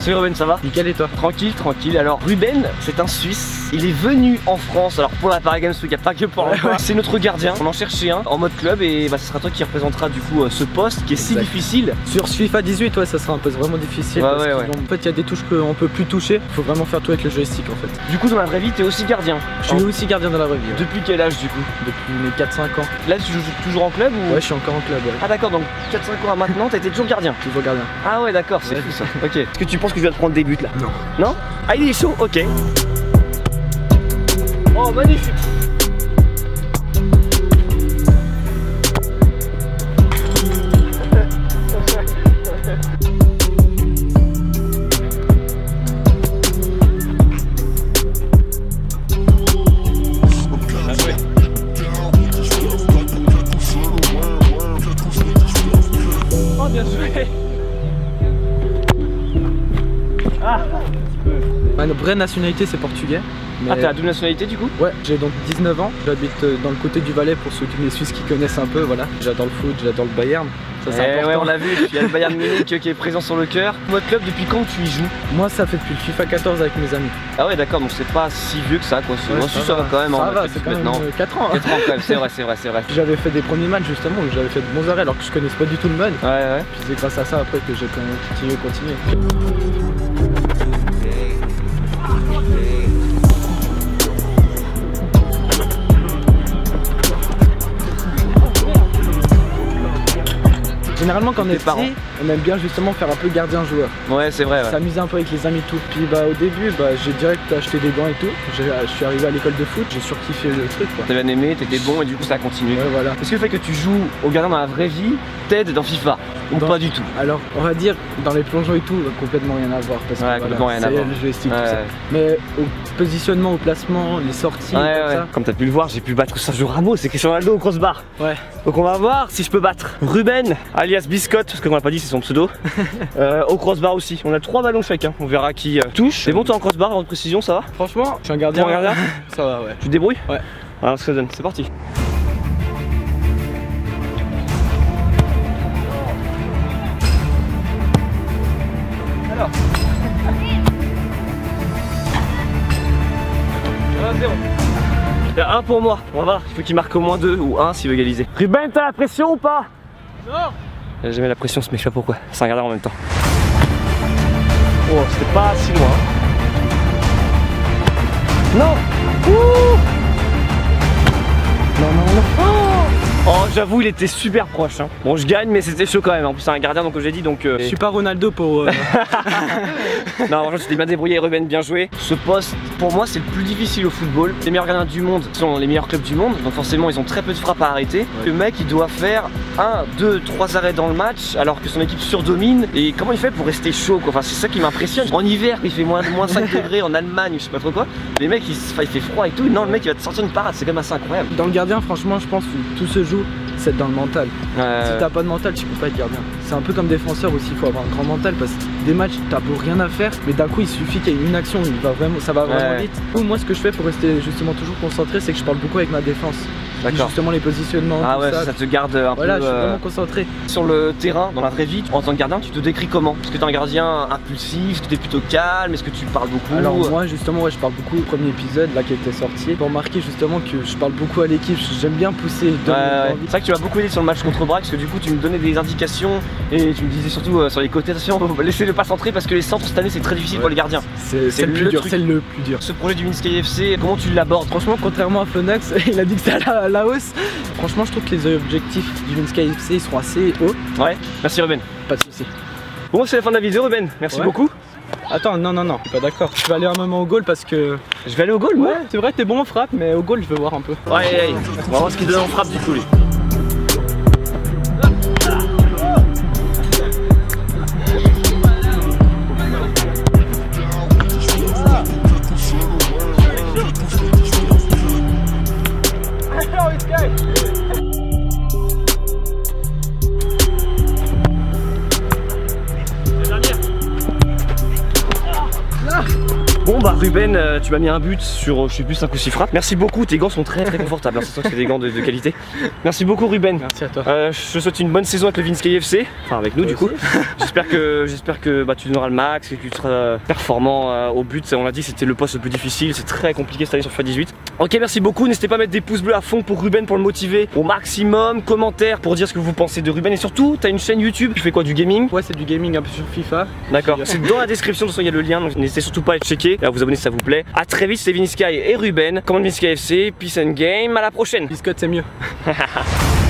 Salut Ruben, ça va? Nickel, et toi? Tranquille, tranquille. Alors Ruben, c'est un Suisse. Il est venu en France, alors pour la Paris Games Week, il n'y a pas que pour l'emploi. C'est notre gardien, on en cherchait un en mode club et bah, ce sera toi qui représentera du coup ce poste qui est si difficile. Sur FIFA 18, ouais, ça sera un poste vraiment difficile. Parce en fait, il y a des touches qu'on peut plus toucher. Faut vraiment faire tout avec le joystick en fait. Du coup, dans la vraie vie, t'es aussi gardien? Je suis aussi gardien dans la vraie vie. Ouais. Depuis quel âge du coup? Depuis mes 4-5 ans. Là, tu joues toujours en club ou... Ouais, je suis encore en club. Ouais. Ah d'accord, donc 4-5 ans à maintenant, t'as été toujours gardien? Toujours gardien. Ah ouais, d'accord, c'est fou ça. Ok. Est-ce que tu penses que je vais te prendre des buts là? Non. Non? Ah, il est chaud, ok. Oh, magnifique. Oh, bien joué. Ah. Ma vraie nationalité c'est portugais. Mais... Ah, t'as la double nationalité du coup? Ouais, j'ai donc 19 ans, j'habite dans le côté du Valais pour ceux les Suisses qui connaissent un peu, voilà. J'adore le foot, j'adore le Bayern, ça c'est important. Ouais, on l'a vu, il y a le Bayern Munich qui est présent sur le cœur. Mode club, depuis quand tu y joues? Moi ça fait depuis le FIFA 14 avec mes amis. Ah ouais d'accord, donc c'est pas si vieux que ça quoi. Ouais, moi ça va quand même. Ça va, c'est quand même 4 ans. 4 ans quand même, c'est vrai, c'est vrai, c'est vrai. J'avais fait des premiers matchs justement où j'avais fait de bons arrêts alors que je connaissais pas du tout le mode. Ouais. Puis c'est grâce à ça après que j'ai continué. Généralement quand on est petit, on aime bien justement faire un peu gardien-joueur. Ouais, c'est vrai. S'amuser un peu avec les amis et tout. Puis bah au début, j'ai direct acheté des gants et tout. Je suis arrivé à l'école de foot, j'ai surkiffé le truc quoi. T'as bien aimé, t'étais bon et du coup ça a continué. Ouais, voilà. Est-ce que le fait que tu joues au gardien dans la vraie vie t'aide dans FIFA? Ou pas du tout? Alors on va dire dans les plongeons et tout, complètement rien à voir. Parce que complètement rien à voir. Le joystick, tout ça. Mais au positionnement, au placement, les sorties, ça. Comme t'as pu le voir, j'ai pu battre Sergio Ramos et Cristiano Ronaldo au crossbar. Ouais. Donc on va voir si je peux battre Ruben, alias Biscotte, parce qu'on l'a pas dit, c'est son pseudo, au crossbar aussi. On a 3 ballons chacun, on verra qui touche. C'est bon, toi en crossbar, en précision, ça va? Franchement, je suis un gardien. Ça va, ouais. Tu te débrouilles? Ouais. Alors ce que ça donne, c'est parti. Alors. 1-0. Il y a 1 pour moi, on va voir, il faut qu'il marque au moins 2 ou 1 s'il veut égaliser. Ruben, t'as la pression ou pas? Non. J'ai jamais la pression, ce mec, je sais pas pourquoi. C'est un gardien en même temps. Oh, c'était pas si loin. Non. Ouh. Non. Oh, j'avoue, il était super proche. Hein. Bon, je gagne, mais c'était chaud quand même. En plus, c'est un gardien, donc comme j'ai dit, donc. Je suis pas Ronaldo pour. Non, franchement, c'était bien débrouillé, Ruben, bien joué. Ce poste, pour moi, c'est le plus difficile au football. Les meilleurs gardiens du monde sont les meilleurs clubs du monde, donc forcément, ils ont très peu de frappes à arrêter. Ouais. Le mec, il doit faire 1, 2, 3 arrêts dans le match, alors que son équipe surdomine. Et comment il fait pour rester chaud, quoi? Enfin, c'est ça qui m'impressionne. En hiver, il fait moins 5 degrés en Allemagne, je sais pas trop quoi. Les mecs, il fait froid et tout. Non, le mec, il va te sortir une parade, c'est quand même assez incroyable. Dans le gardien, franchement, je pense que tout se joue. C'est dans le mental. Si t'as pas de mental, tu peux pas être gardien. C'est un peu comme défenseur aussi, il faut avoir un grand mental parce que des matchs, t'as beau rien à faire, mais d'un coup il suffit qu'il y ait une action, ça va vraiment vite. Moi ce que je fais pour rester justement toujours concentré, c'est que je parle beaucoup avec ma défense. Justement les positionnements. Ah ouais, ça te garde un peu. Voilà, je suis vraiment concentré. Sur le terrain, dans la vraie vie, en tant que gardien, tu te décris comment? Est-ce que t'es un gardien impulsif? Est-ce que t'es plutôt calme? Est-ce que tu parles beaucoup? Alors moi justement, je parle beaucoup. Le premier épisode là qui était sorti, pour remarquer justement que je parle beaucoup à l'équipe. J'aime bien pousser. C'est vrai que tu m'as beaucoup aidé sur le match contre Braga, parce que du coup tu me donnais des indications et tu me disais surtout sur les côtés, attention, laissez le pas centrer parce que les centres cette année c'est très difficile pour les gardiens. C'est le plus dur. C'est le plus dur. Ce projet du Minsk FC, comment tu l'abordes? Franchement, contrairement à Flonax, il a dit que c'était à la hausse. Franchement, je trouve que les objectifs du Minsk FC ils seront assez hauts. Ouais, merci Ruben. Pas de soucis. Bon, c'est la fin de la vidéo, Ruben. Merci beaucoup. Attends, non, je suis pas d'accord. Je vais aller un moment au goal parce que. Je vais aller au goal, moi? Ouais, c'est vrai, t'es bon en frappe, mais au goal, je veux voir un peu. Ouais, on va voir ce qu'il donne en frappe du coup, lui. La dernière. Bon bah Ruben, tu m'as mis un but sur je sais plus 5 ou 6 frappes. Merci beaucoup, tes gants sont très confortables, c'est sûr que c'est des gants de qualité. Merci beaucoup Ruben. Merci à toi. Je te souhaite une bonne saison avec le Vinski FC, enfin avec nous du coup. J'espère que bah, tu donneras le max et que tu seras performant au but. On l'a dit, c'était le poste le plus difficile, c'est très compliqué cette année sur FIFA 18. Ok, merci beaucoup, n'hésitez pas à mettre des pouces bleus à fond pour Ruben pour le motiver au maximum, commentaires pour dire ce que vous pensez de Ruben et surtout t'as une chaîne YouTube, tu fais quoi, du gaming? Ouais, c'est du gaming un peu sur FIFA. D'accord, c'est dans la description, de toute façon il y a le lien, donc n'hésitez surtout pas à checker et à vous abonner si ça vous plaît. A très vite, c'était Vinski et Ruben, commande Vinski FC, peace and game, à la prochaine. Biscotte c'est mieux.